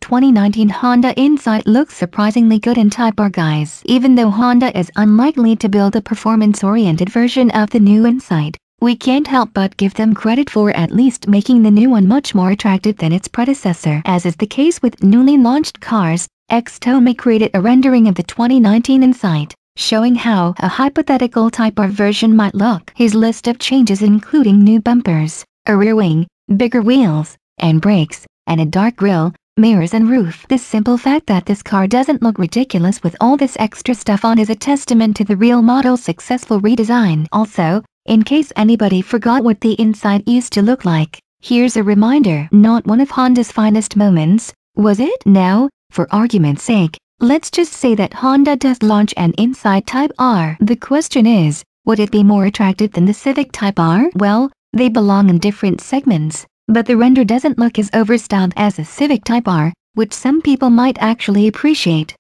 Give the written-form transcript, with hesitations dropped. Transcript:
2019 Honda Insight looks surprisingly good in Type R Guise. Even though Honda is unlikely to build a performance-oriented version of the new Insight, we can't help but give them credit for at least making the new one much more attractive than its predecessor. As is the case with newly launched cars, X-Tomi created a rendering of the 2019 Insight, showing how a hypothetical Type R version might look. His list of changes including new bumpers, a rear wing, bigger wheels, and brakes, and a dark grille, mirrors and roof. The simple fact that this car doesn't look ridiculous with all this extra stuff on is a testament to the real model's successful redesign. Also, in case anybody forgot what the Insight used to look like, here's a reminder. Not one of Honda's finest moments, was it? Now, for argument's sake, let's just say that Honda does launch an Insight Type R. The question is, would it be more attractive than the Civic Type R? Well, they belong in different segments, but the render doesn't look as overstyled as a Civic Type R, which some people might actually appreciate.